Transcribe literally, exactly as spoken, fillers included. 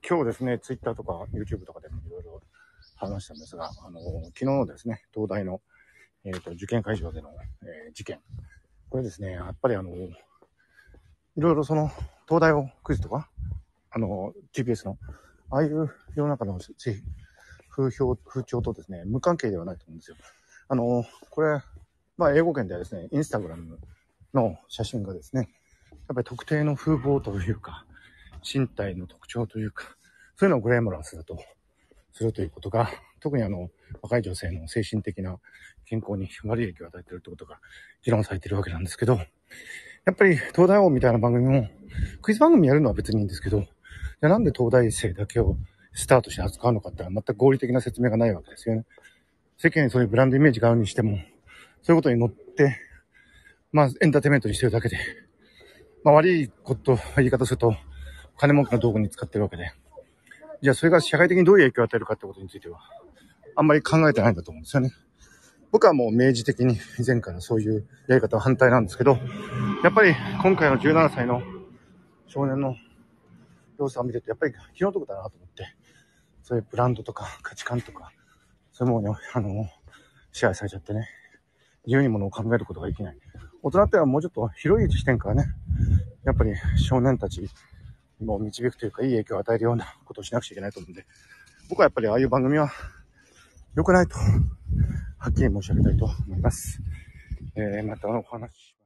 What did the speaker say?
今日ですね、ツイッターとか YouTube とかでもいろいろ話したんですが、あの、昨日のですね、東大の、えーと、受験会場での、えー事件。これですね、やっぱりあの、いろいろその、東大をクイズとか、あの、ジーピーエス の、ああいう世の中の風評、風潮とですね、無関係ではないと思うんですよ。あの、これ、まあ、英語圏ではですね、インスタグラムの写真がですね、やっぱり特定の風貌というか、身体の特徴というか、そういうのをグレーモラスだとするということが、特にあの、若い女性の精神的な健康に悪い影響を与えているということが議論されているわけなんですけど、やっぱり東大王みたいな番組も、クイズ番組やるのは別にいいんですけど、じゃあなんで東大生だけをスタートして扱うのかってのは全く合理的な説明がないわけですよね。世間にそういうブランドイメージがあるにしても、そういうことに乗って、まあエンターテインメントにしてるだけで、まあ悪いこと、言い方すると、金儲けの道具に使ってるわけで、じゃあそれが社会的にどういう影響を与えるかってことについては、あんまり考えてないんだと思うんですよね。僕はもう明示的に以前からそういうやり方は反対なんですけど、やっぱり今回のじゅうななさいの少年の様子を見てて、やっぱり気の毒だなと思って、そういうブランドとか価値観とか、そういうものに、あの、支配されちゃってね、自由にものを考えることができない。大人ってはもうちょっと広い視点からね、やっぱり少年たちも導くというか、いい影響を与えるようなことをしなくちゃいけないと思うんで、僕はやっぱりああいう番組は良くないと、はっきり申し上げたいと思います。えー、またお話。